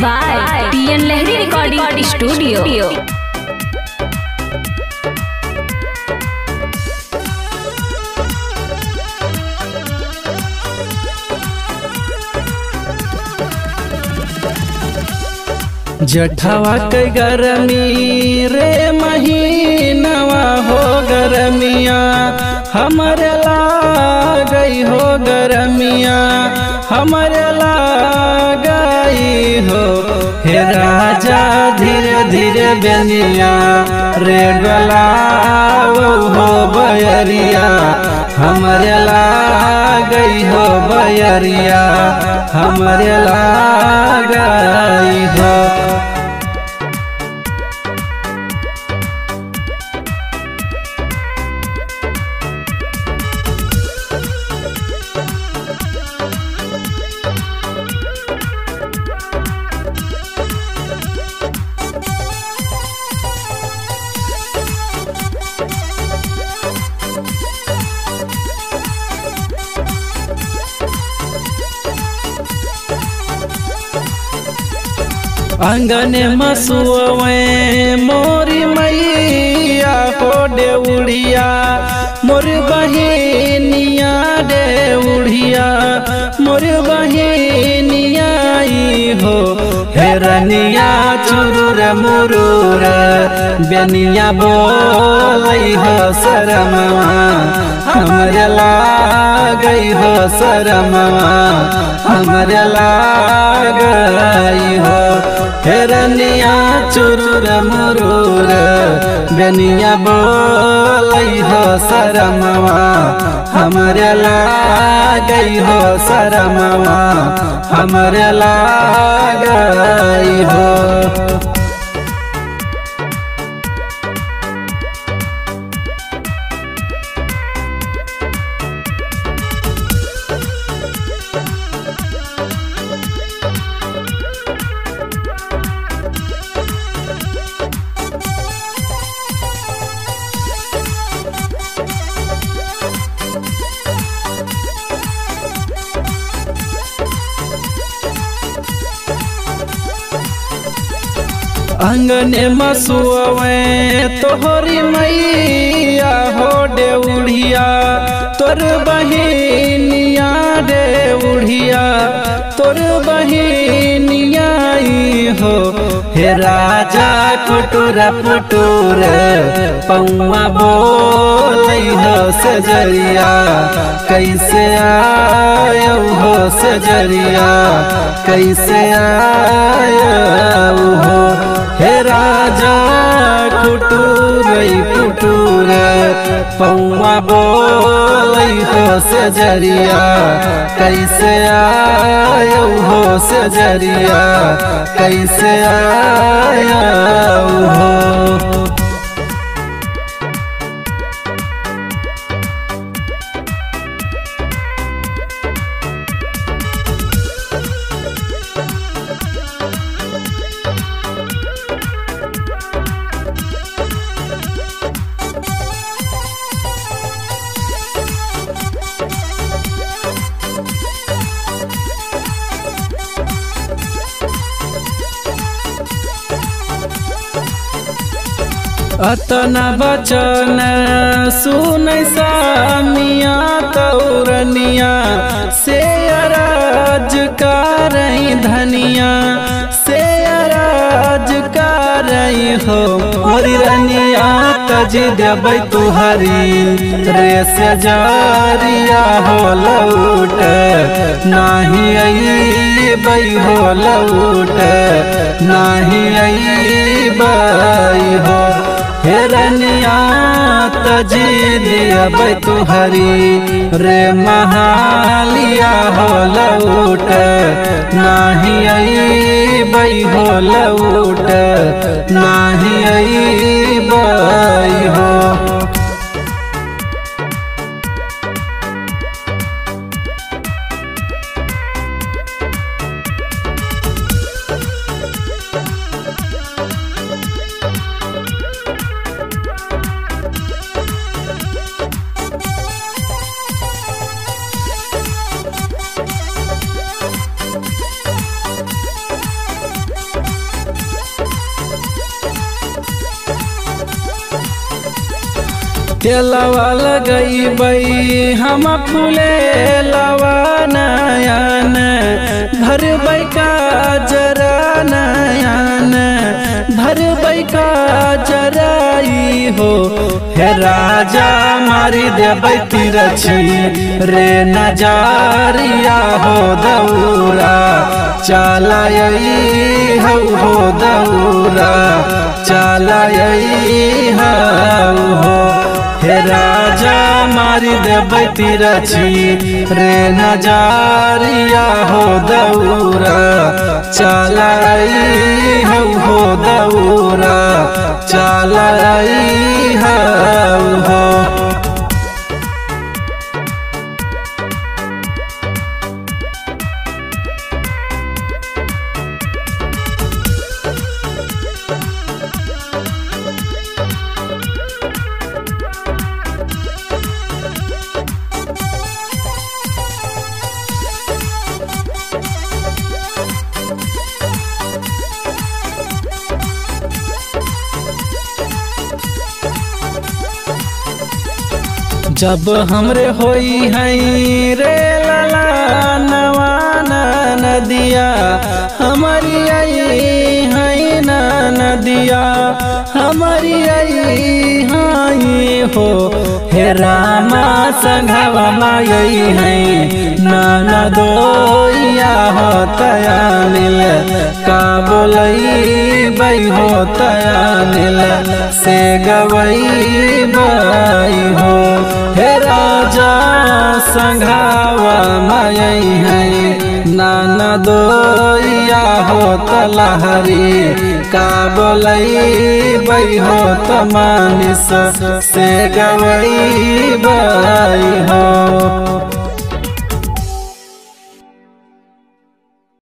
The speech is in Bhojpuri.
by TN Lahiri Recording Studio. जठवा के गरमी रे महीनवा हो गरमिया हमरे लागई हो गरमिया हमरे लागई हो। हे राजा धीरे धीरे बेनिया रे गलाओ हो बयरिया हमरे लागई हो बयरिया हमरे लागई हो। अंगने मसुए मोरी मैया हो देउड़िया मोर बहिनिया देउड़िया मोर बहिनिया हो। हेरनिया चुरुर मुरुर बेनिया बोलई हो शरमवा हमरे लागई हो शरमवा हमरे लागई हो। हेरनिया चुरुर मुरुर बेनिया बोलई हो शरमवा हमरे लागई हो शरमवा हमरे लागई हो। अंगने मसुए तोहरी मैया हो देउड़िया तोर बहिनिया देउड़िया तोर बहिनिया हो। हे राजा कुटुर पुटुर पौआ बोलई हो सजरिया कैसे आयो हो सजरिया कैसे आयो हो। हे राजा कुटुर पुटुर पौआ बोलई हो सजरिया कैसे आयो हो सजरिया कैसे आयो हो। अतना बचन सुन सामिया तौरनिया से अराज करई धनिया से अराज करई हो। मोरी रनिया तज देबै तुहरी रे से जारिया हो लौट नाही अइबै हो लौट नाही अइबै हो। हेरनिया तजी दिया तुहरी रे महालिया हो लौट नाही अइबै हो लौट नाही अइबै हो। तेलवा लगई हम फूले लवा नयन भर बैका जरा नयन भर बैका जराई हो हे राजा मारी देबै तिरछी रे नजारिया हो दौरा चलाई हो दौरा चलाई हो हे राजा मारी देबै तिरछी रे नजारिया हो दौरा चलाई हो दौरा चलाई हो। जब हमरे होई है रे लाला नवाना नदिया हमारी आई है ना नदिया हमारी आई हाई हो हे रामा संघवा माई है नाना दोया हो तया नील का बोलई बई हो तया नील से गवई बई हो हे राजा संघावा माई है नाना दोया हो तलहरी का बोलई बई हो तमानिस से गवई